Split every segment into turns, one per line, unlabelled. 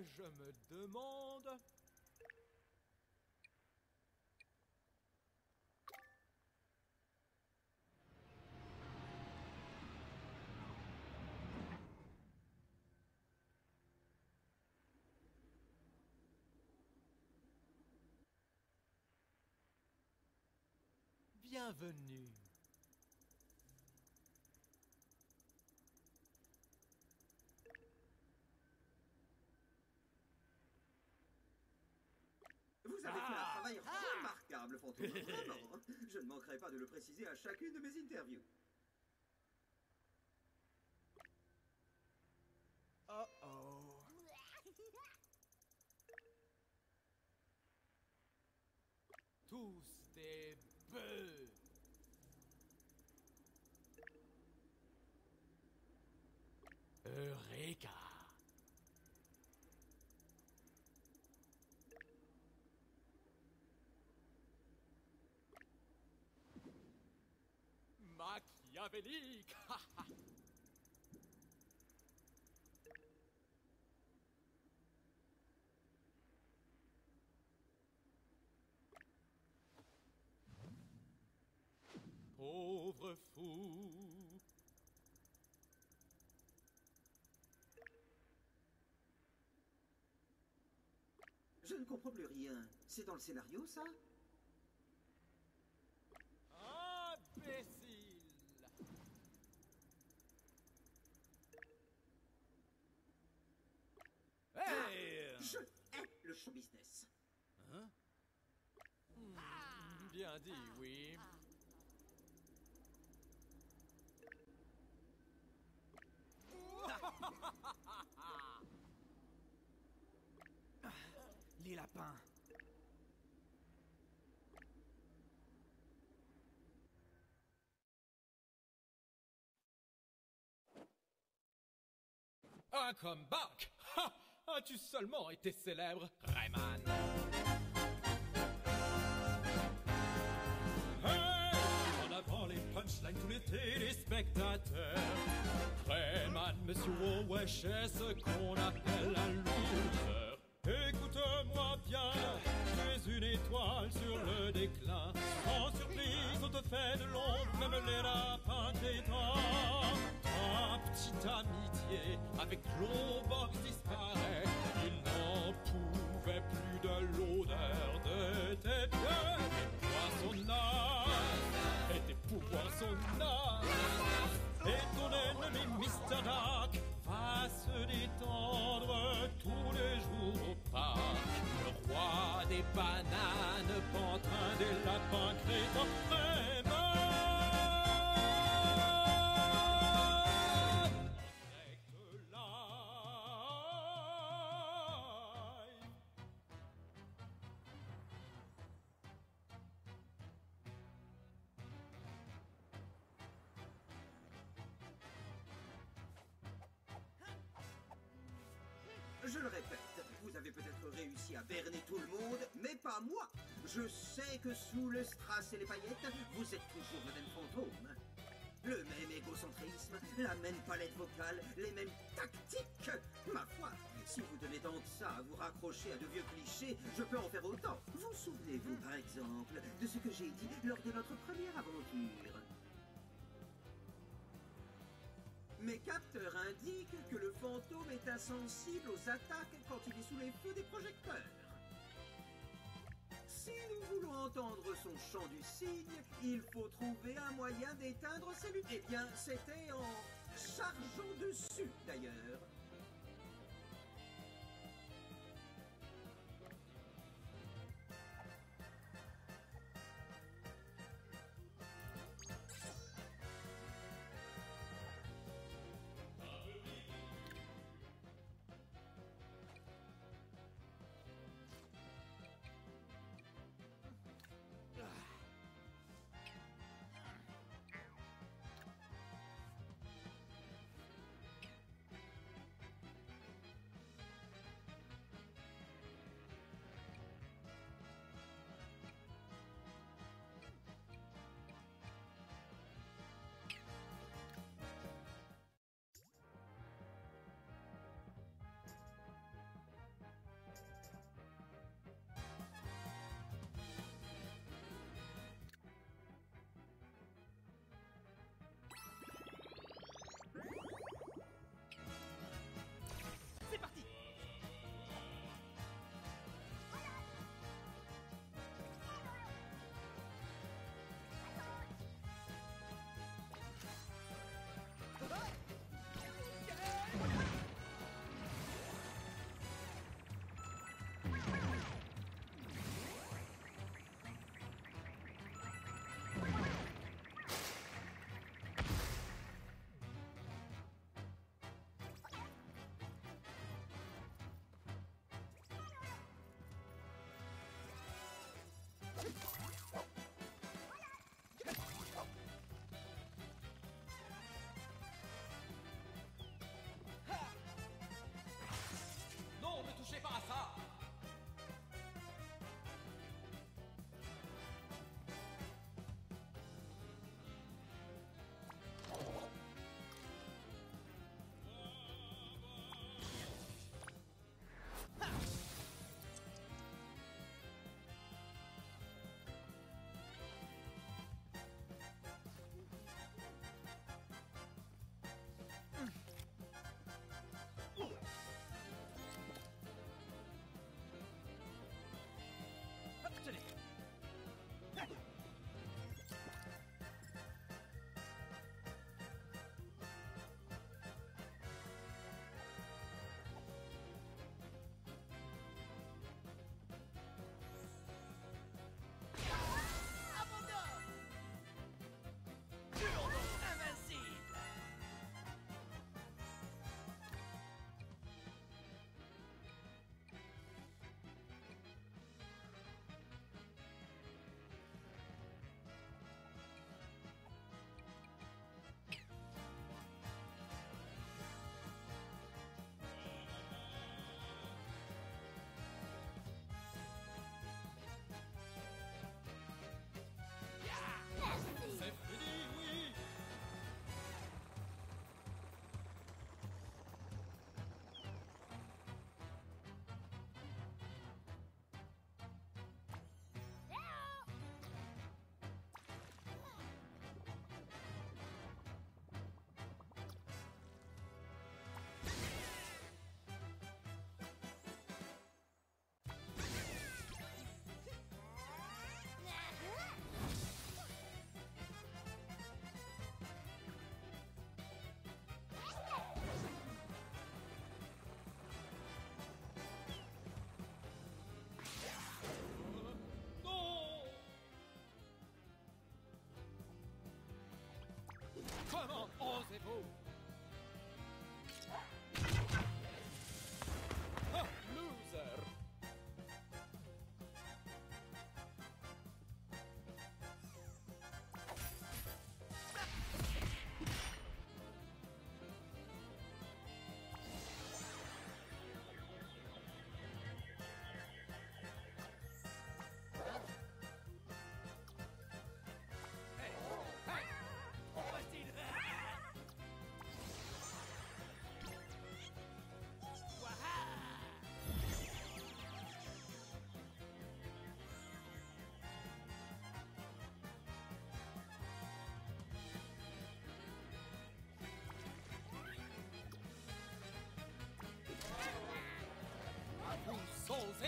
Mais je me demande... Bienvenue.
Vous avez fait un travail remarquable, Fantôme. Vraiment. Je ne manquerai pas de le préciser à chacune de mes interviews.
Oh. Tous des bœufs. Eureka. Machiavélique. Pauvre fou.
Je ne comprends plus rien. C'est dans le scénario, ça?
Imbécile. Hey!
Je hais le show business.
Hein? Bien dit, oui.
Les lapins.
Un comeback! Ha! As-tu seulement été célèbre, Rayman? Hey! En avant les punchlines, tous les téléspectateurs. Rayman, Monsieur Wowesh est ce qu'on appelle un loser. Écoute-moi bien, tu es une étoile sur le déclin. Sans surprise, on te fait de l'ombre, même les lapins t'étendent. Ta petite amitié avec Glowbox disparaît. Il n'en pouvait plus de l'odeur de tes pieds. Tes poissonnages et tes pouvoirs sonnages. Et ton ennemi Mr. Dark va se détendre tous les jours au parc. Le roi des bananes, pantin des lapins crétins, Rayman. Direct live.
Je le répète, vous avez peut-être réussi à berner tout le monde, mais pas moi. Je sais que sous le strass et les paillettes, vous êtes toujours le même fantôme. Le même égocentrisme, la même palette vocale, les mêmes tactiques. Ma foi, si vous donnez tant de ça à vous raccrocher à de vieux clichés, je peux en faire autant. Vous souvenez-vous, par exemple, de ce que j'ai dit lors de notre première aventure? Mes capteurs indiquent que le fantôme est insensible aux attaques quand il est sous les feux des projecteurs. Si nous voulons entendre son chant du cygne, il faut trouver un moyen d'éteindre ces luttes. Eh bien, c'était en chargeant dessus, d'ailleurs.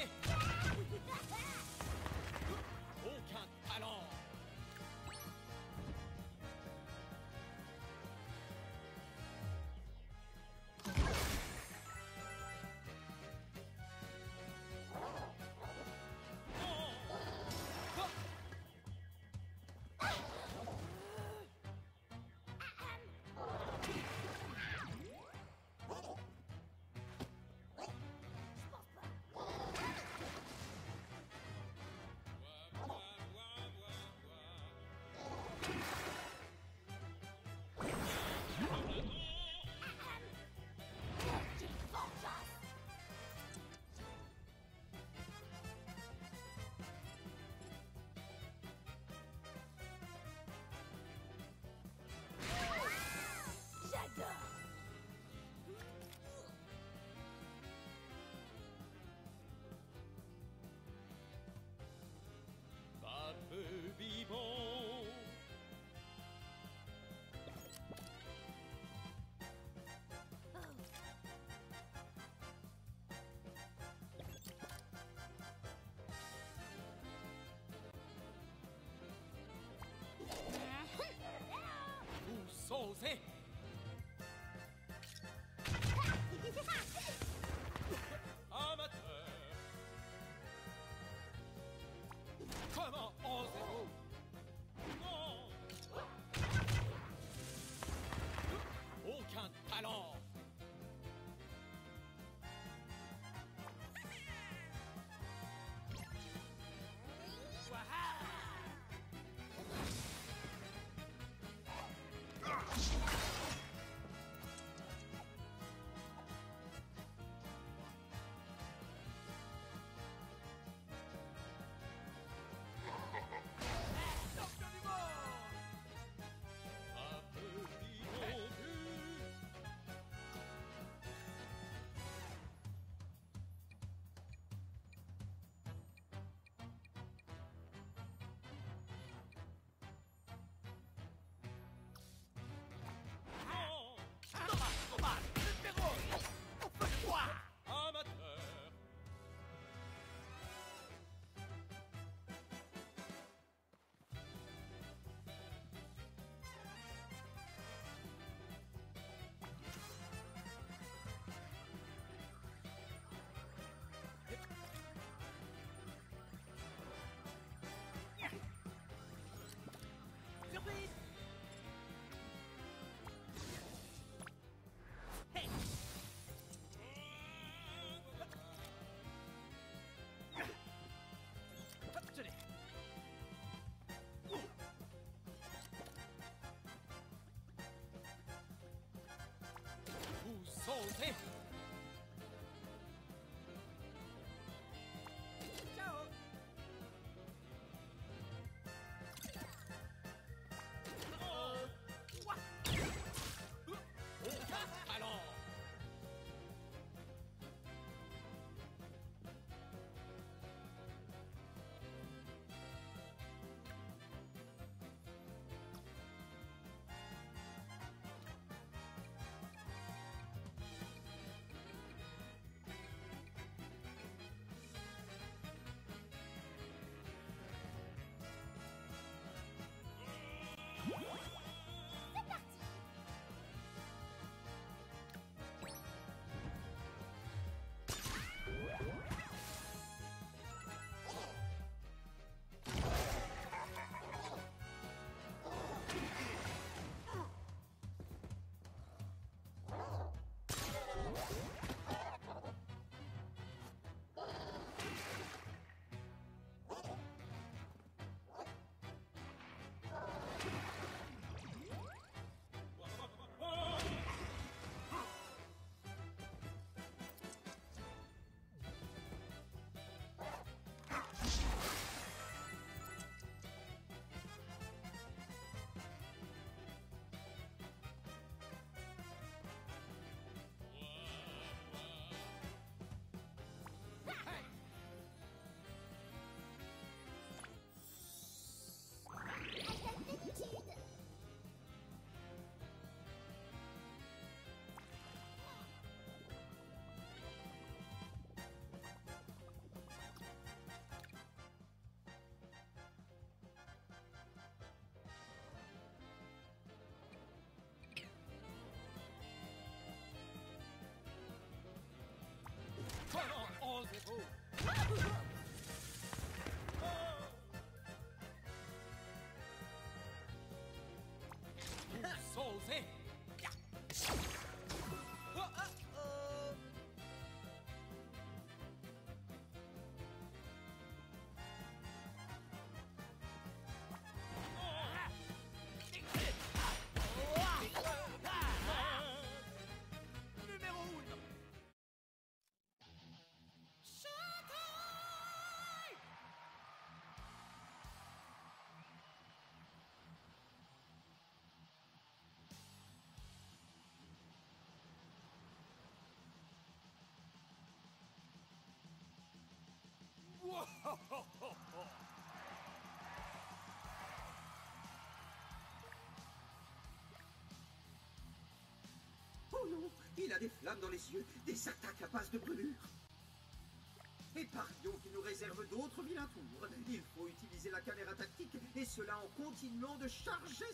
sait. Aucun talent. Peu vivant. Vous osez. Amateur. Comment osez-vous? Non! Aucun talent! Vous osez. Ciao. Aucun talent. Sauvé.
Numéro 1.
Oh non, il a des flammes dans les yeux, des attaques à base de brûlure. Et parions qu'il nous réserve d'autres vilains tours. Il faut utiliser la caméra tactique, et cela en continuant de charger.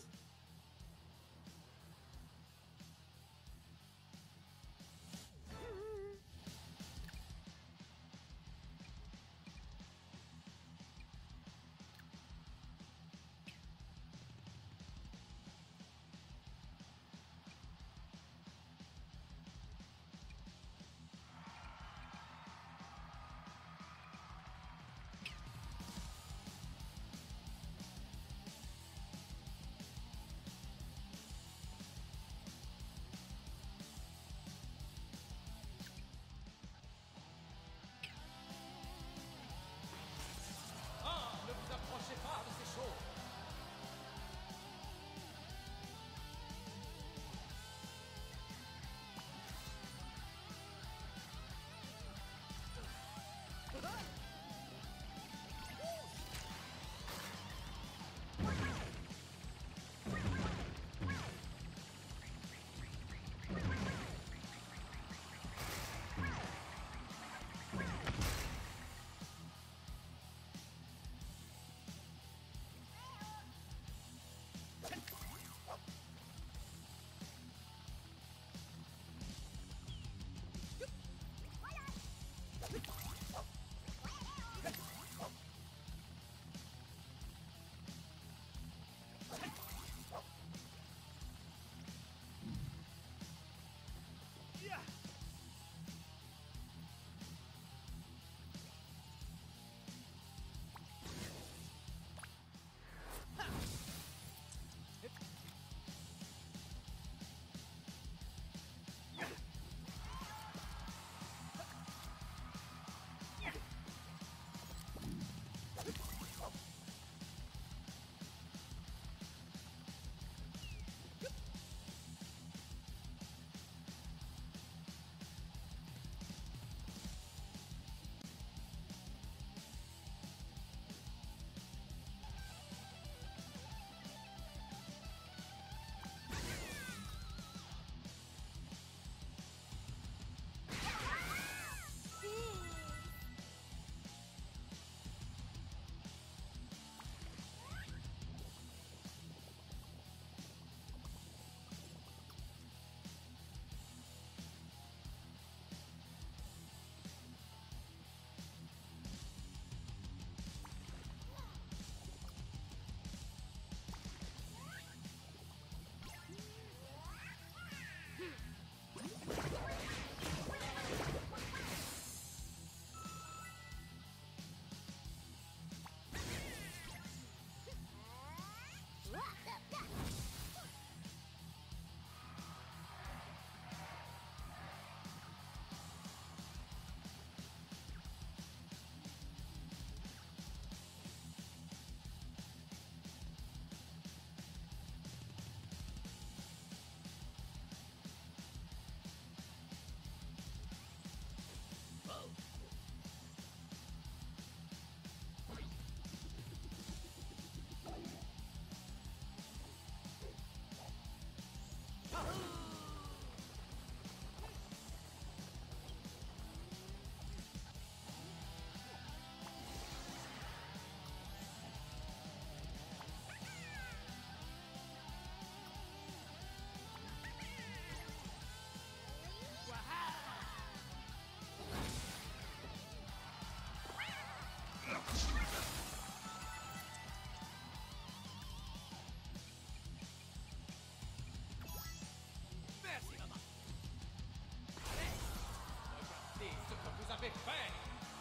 l'avez fait!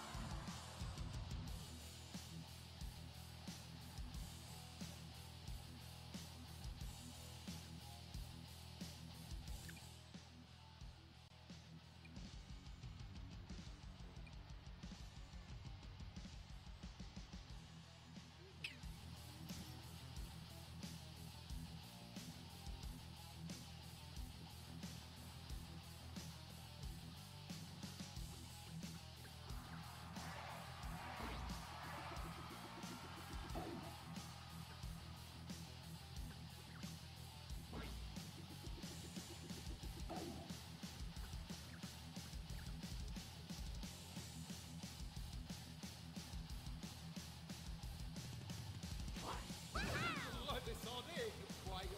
Redescendez, voyons.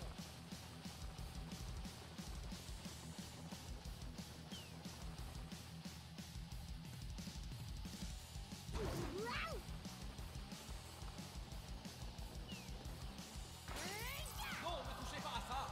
Non, ne touchez pas à ça!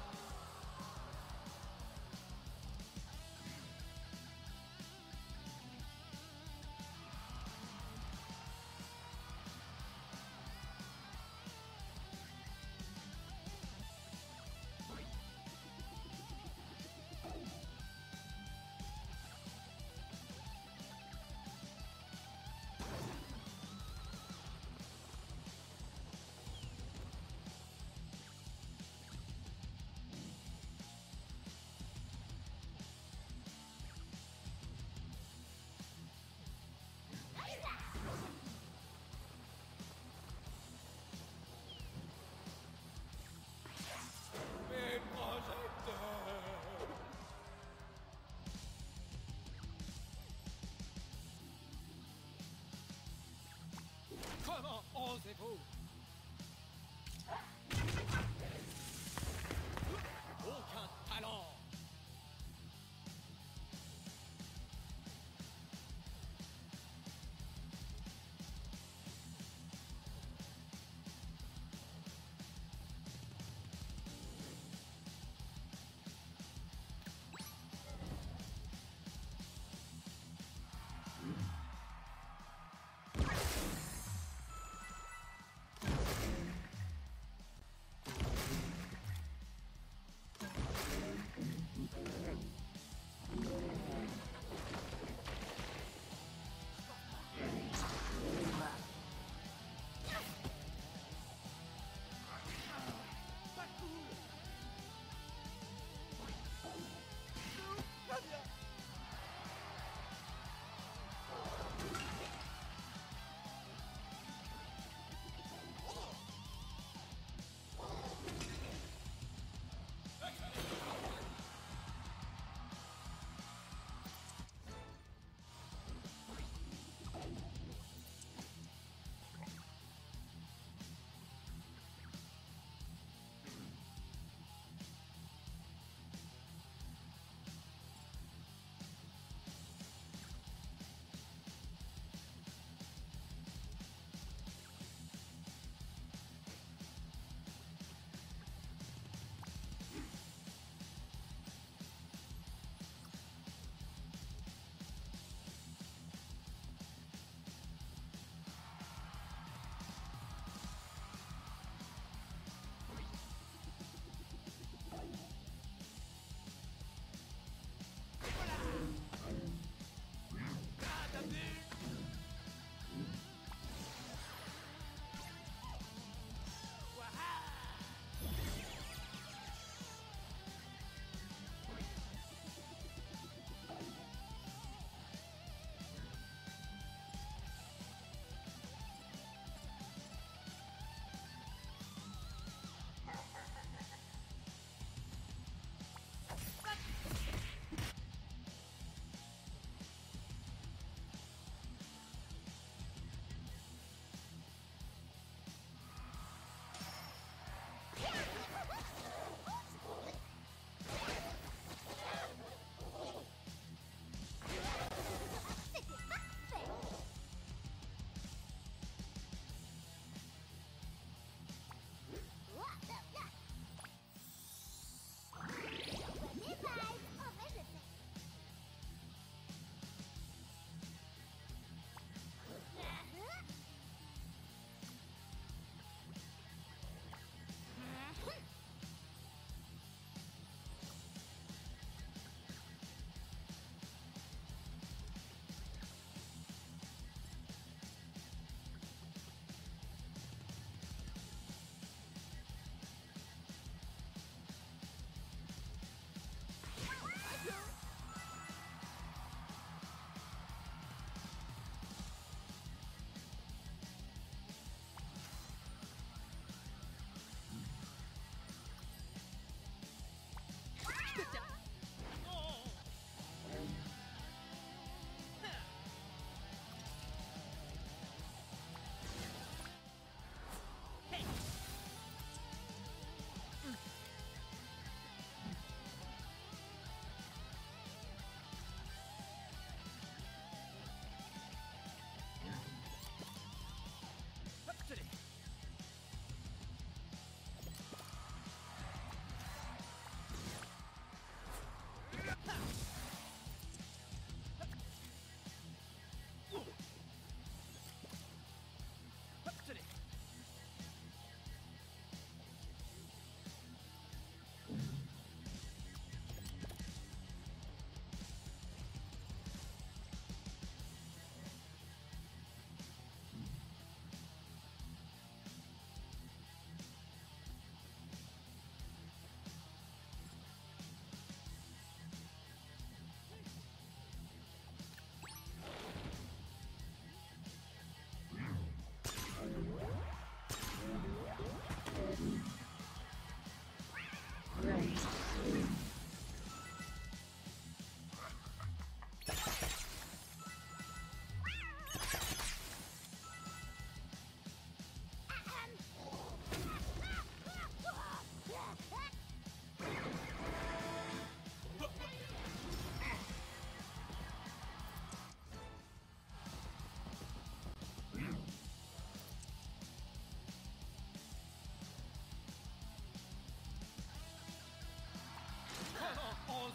Mes projecteurs! Comment osez-vous? Aucun talent!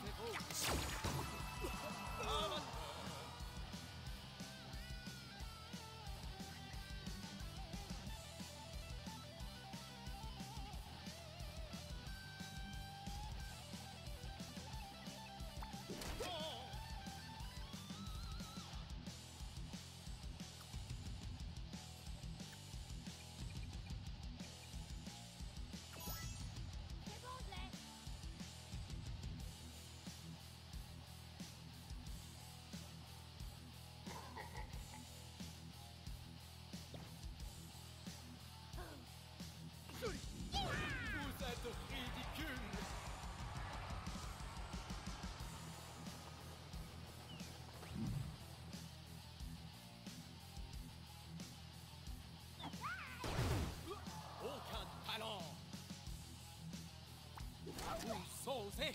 Vous êtes ridicule. Aucun talent. Vous osez.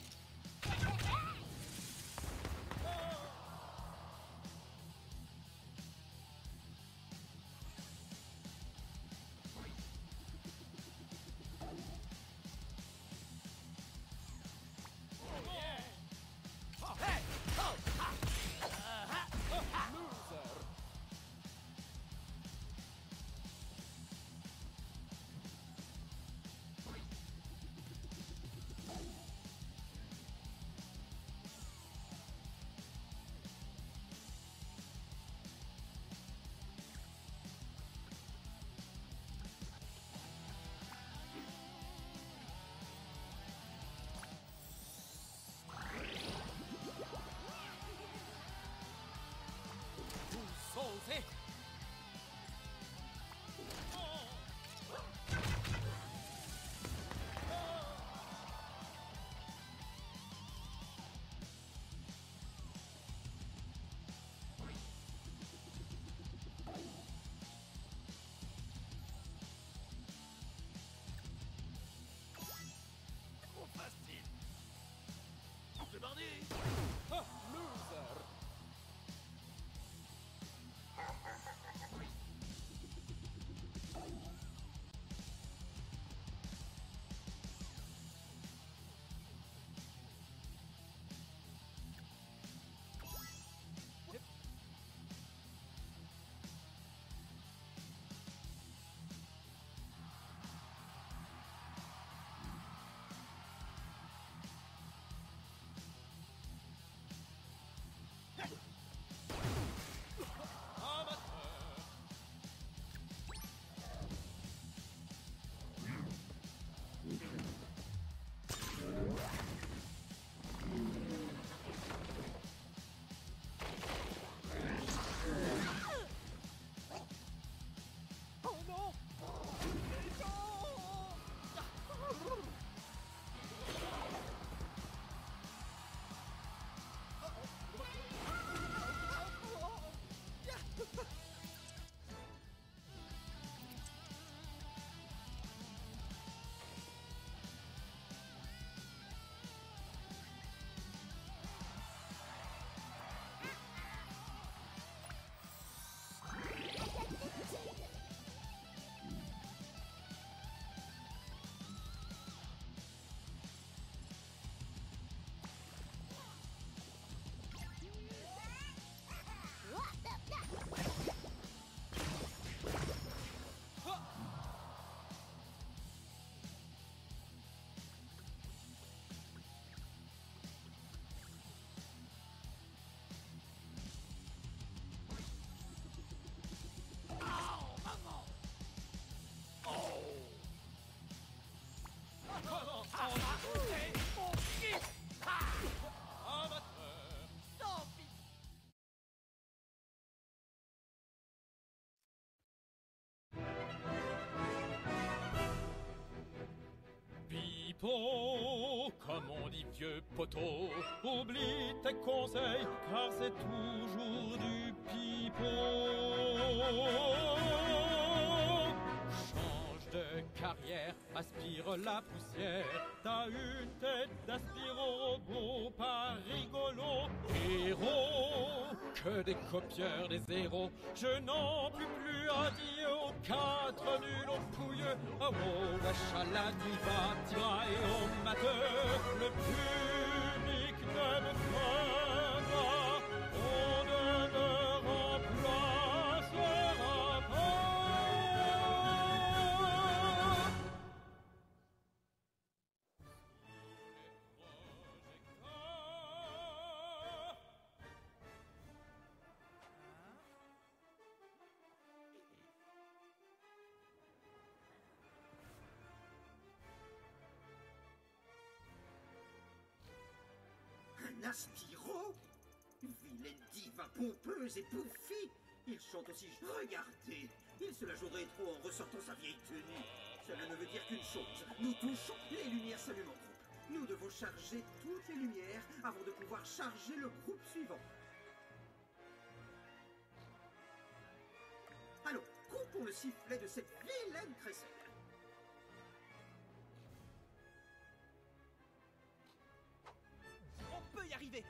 Osez.
Trop facile. C'est parti.
Ah, loser. Pipo, comme on dit vieux poteau, oublie tes conseils, car c'est toujours du pipeau. Change de carrière, aspire la poussière, t'as une tête d'aspiro-robot, pas rigolo. Héros, que des copieurs, des héros, je n'en puis plus à dire aux quatre nuls, aux pouilleux, à la diva, tira et au mateur, le public ne me crains pas, on ne me remplacera pas.
Un aspiro? Vilaine diva pompeuse et pouffie. Il chante aussi... Regardez, il se la jouerait trop en ressortant sa vieille tenue. Cela ne veut dire qu'une chose. Nous touchons, les lumières s'allument en groupe. Nous devons charger toutes les lumières avant de pouvoir charger le groupe suivant. Allons, coupons le sifflet de cette vilaine crécelle.
On peut y arriver.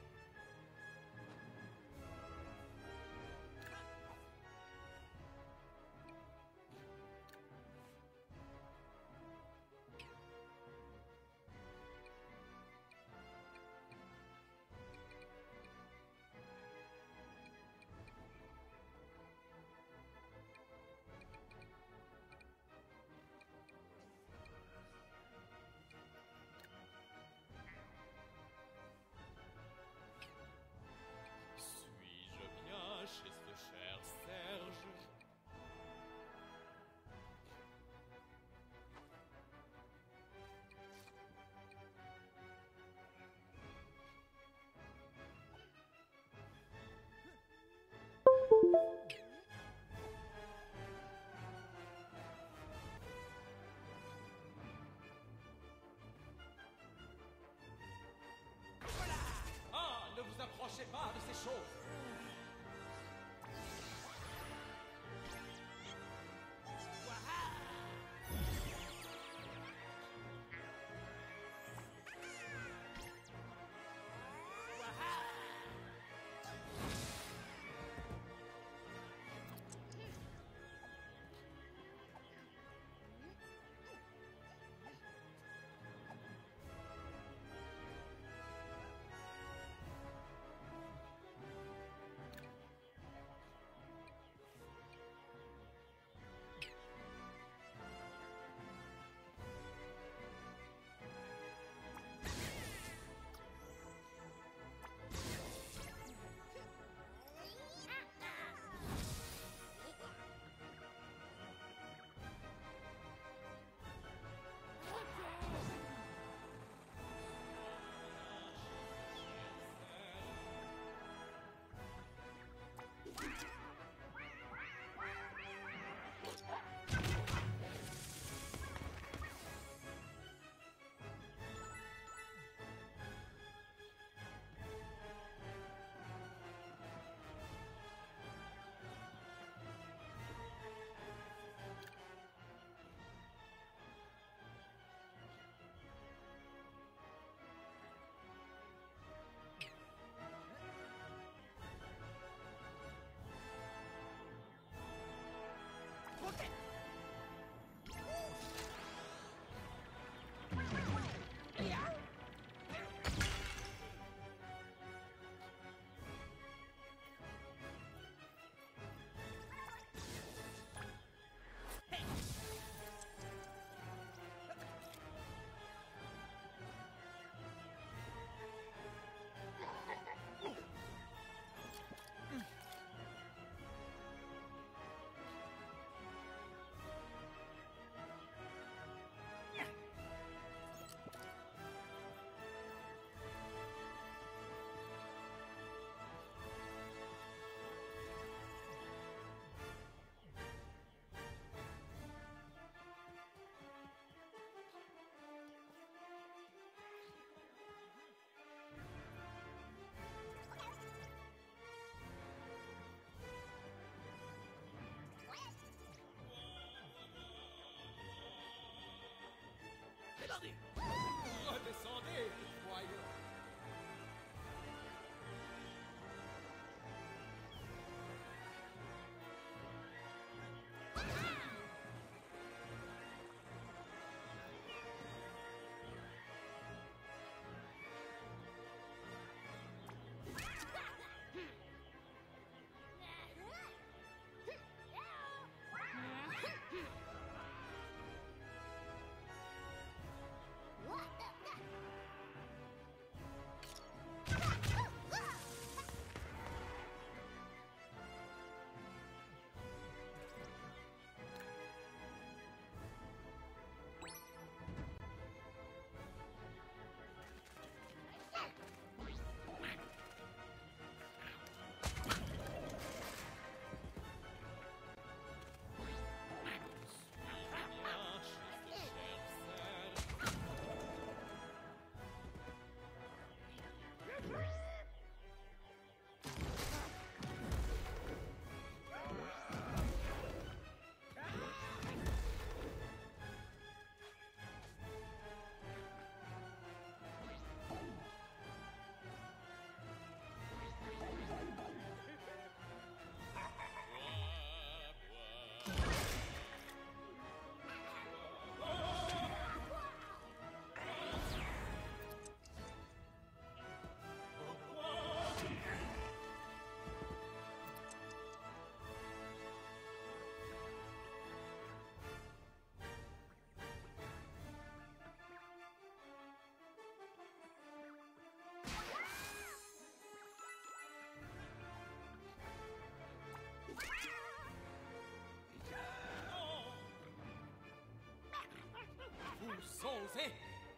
fait.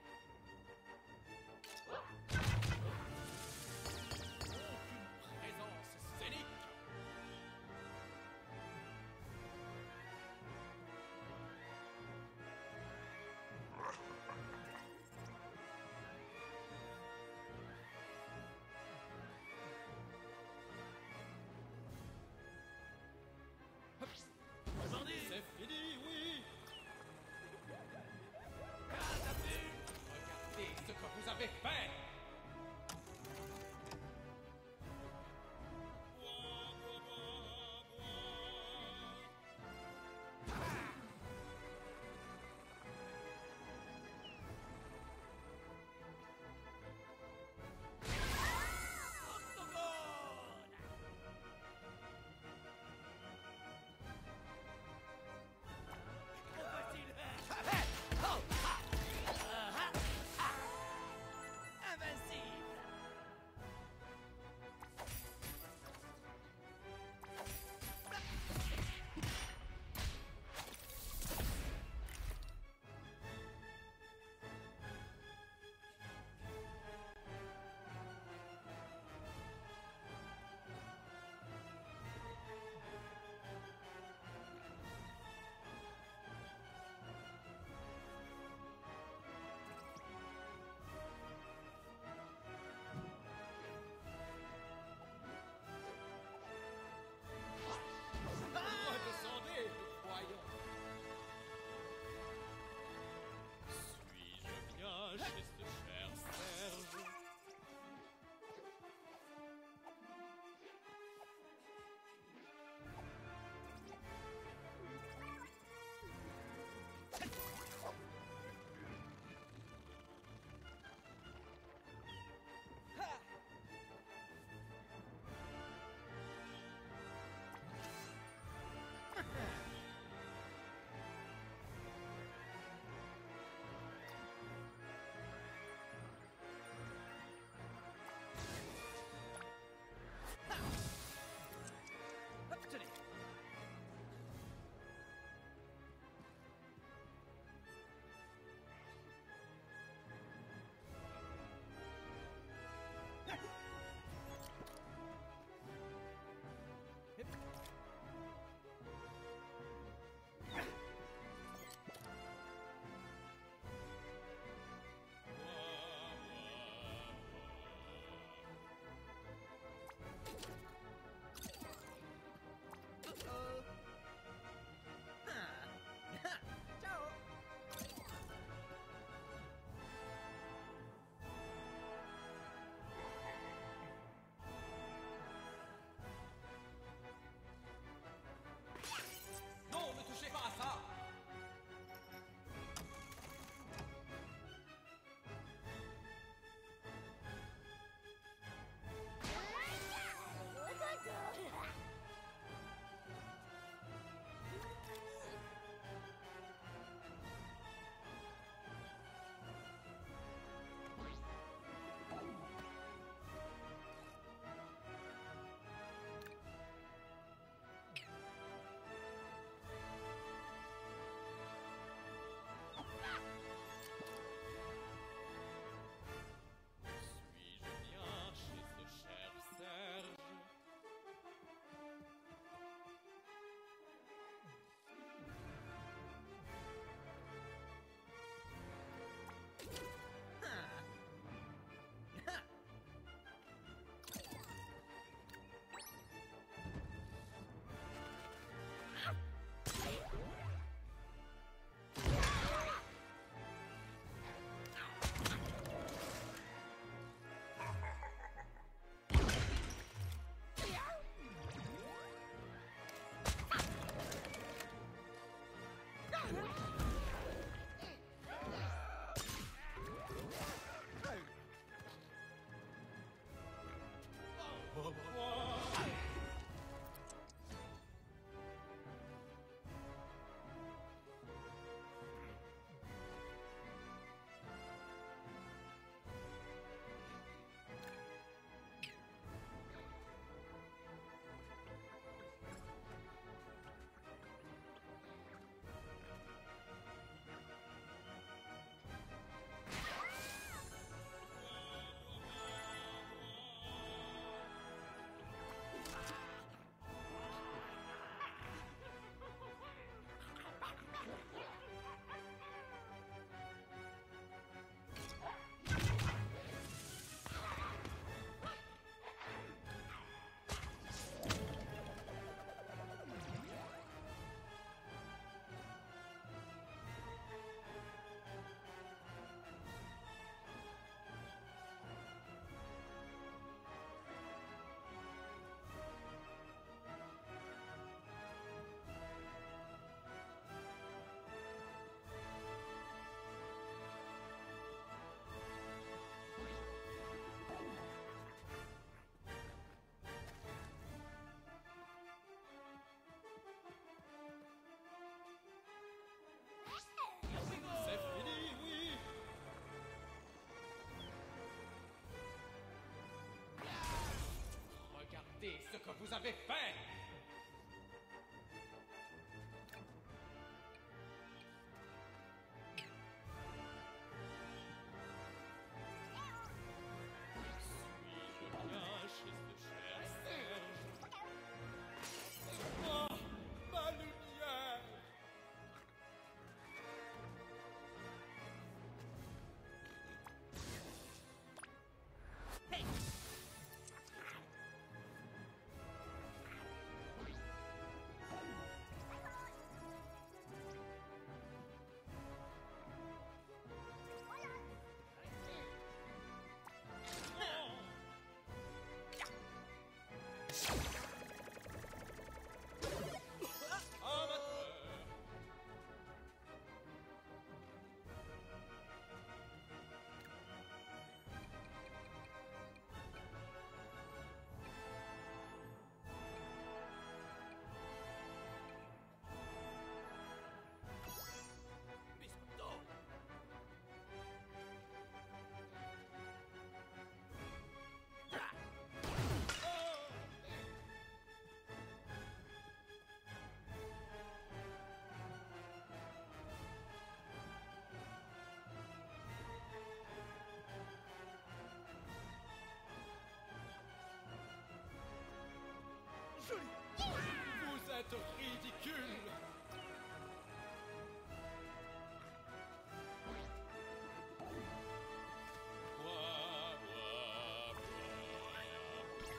Aucune présence scénique.
Bandit!
C'est fini, oui.
Catapulte!
vous avez fait? Suis-je bien chez ce cher Serge? Oh, ma lumière!
Biscotto!
Joli! Vous êtes ridicule! Bois, bois, bois.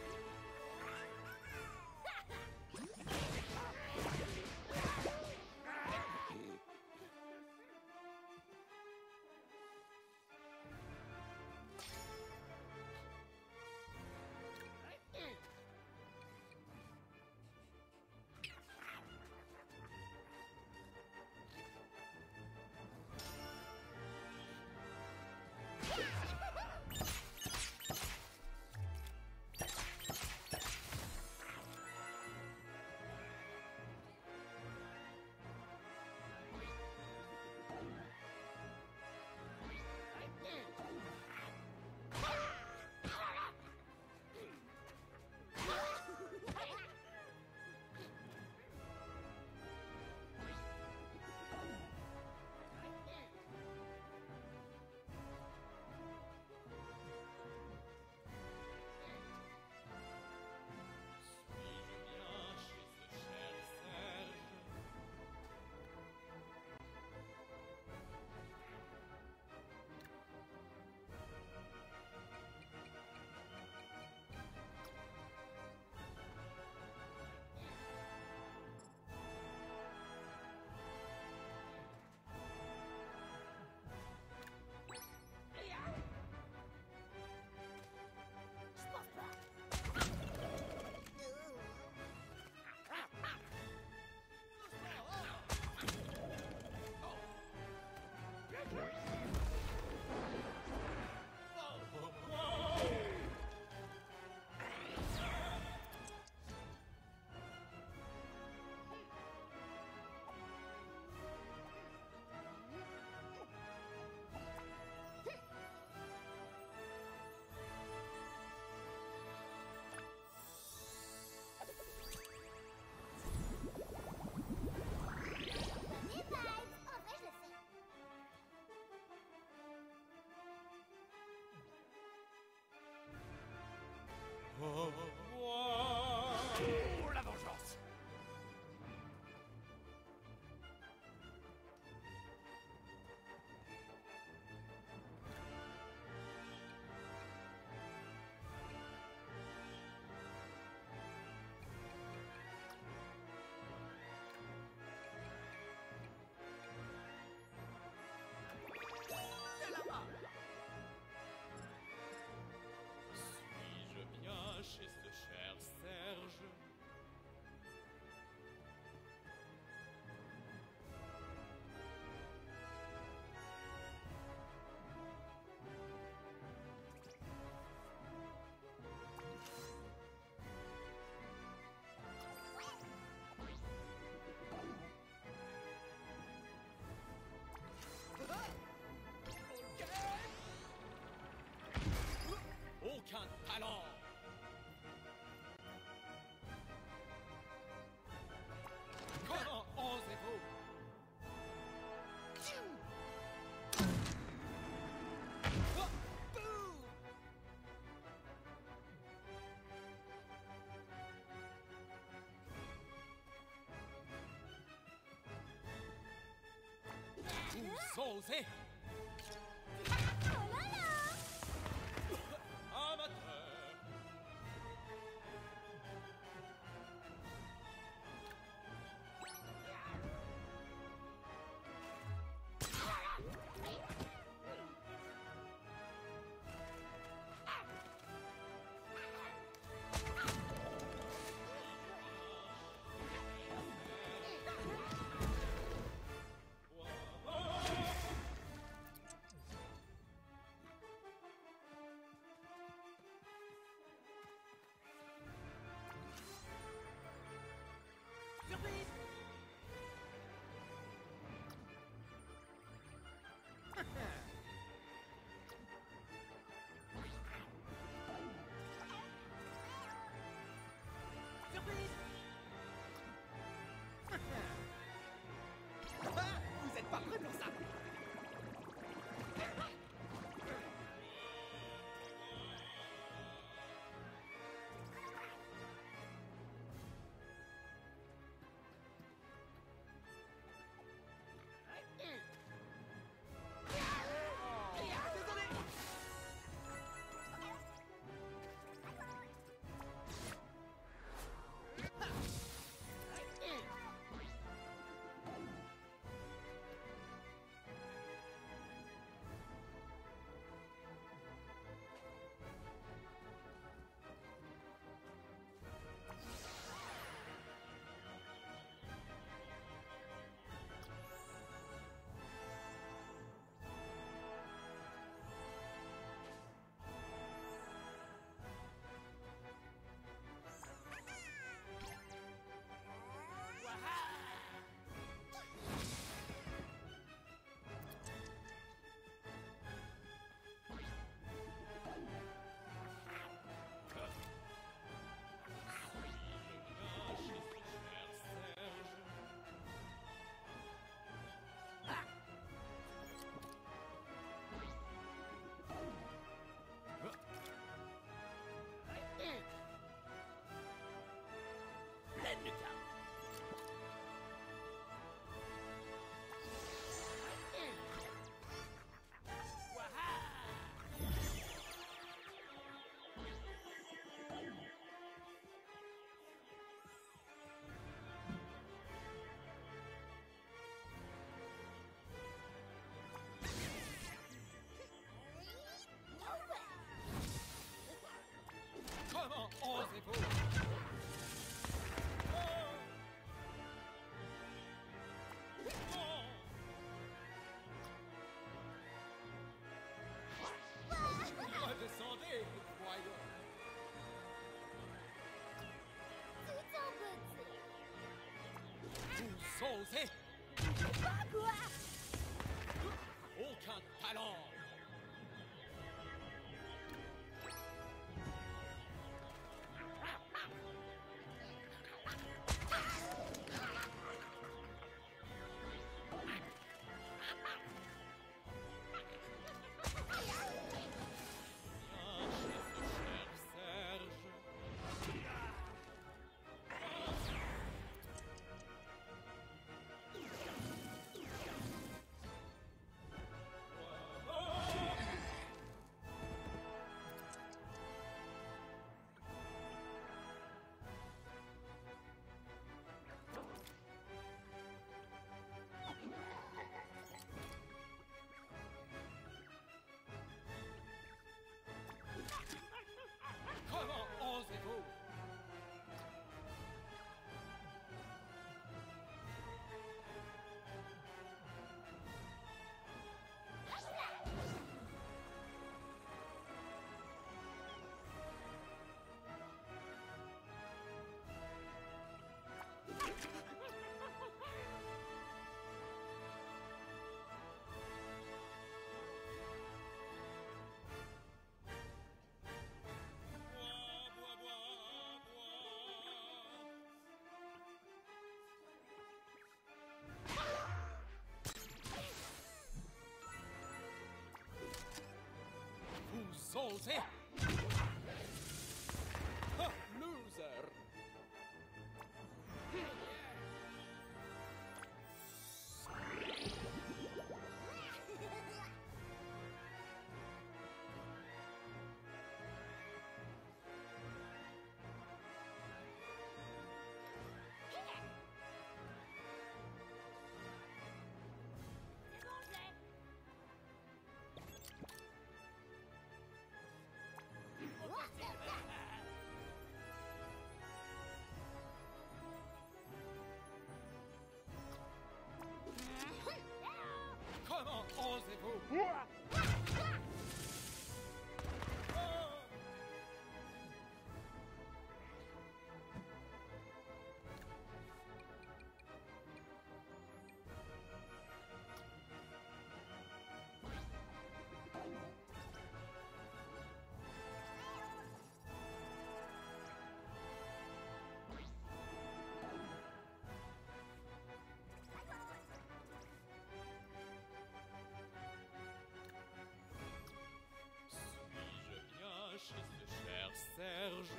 osez.
Oh là là!
Amateur.
Vous êtes pas prêts pour ça. Pleine lucarne.
Comment osez-vous? Redescendez, voyons.
Tout en beauté!
Vous osez?
Pas quoi!
Aucun talent. Comment osez-vous? Vous osez? Ah, loser! Suis-je bien chez ce cher Serge?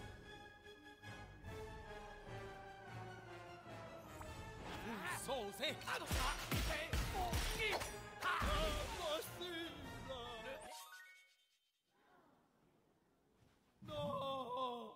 Vous osez attraper mon fils? Impossible! Non!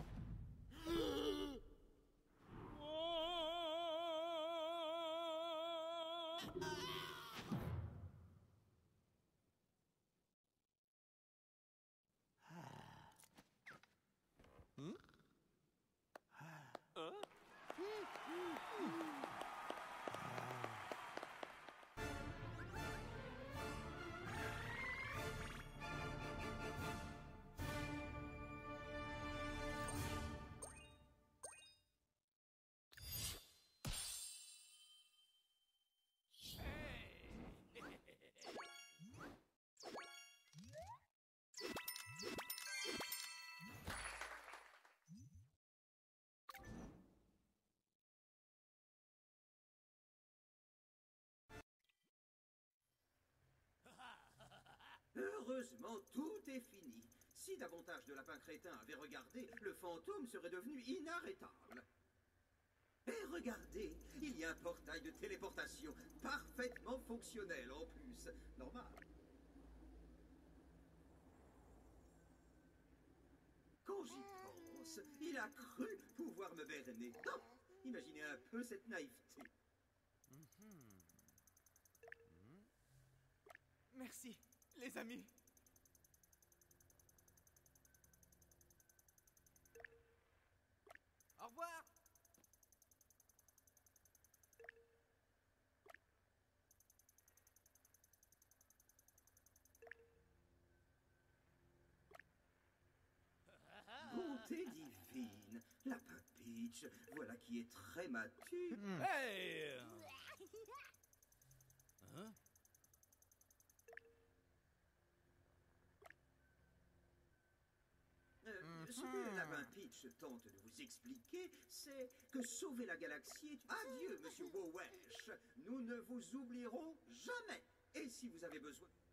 Heureusement, tout est fini. Si davantage de lapins crétins avaient regardé, le fantôme serait devenu inarrêtable. Et regardez, il y a un portail de téléportation parfaitement fonctionnel en plus. Normal. Quand j'y pense, il a cru pouvoir me berner. Oh, imaginez un peu cette naïveté.
Merci, les amis. Au revoir.
Bonté divine, Lapin Peach, voilà qui est très mature.
Hey! Hein?
Ce que Lapin Peach tente de vous expliquer, c'est que sauver la galaxie est... Adieu, monsieur Wowesh, nous ne vous oublierons jamais. Et si vous avez besoin...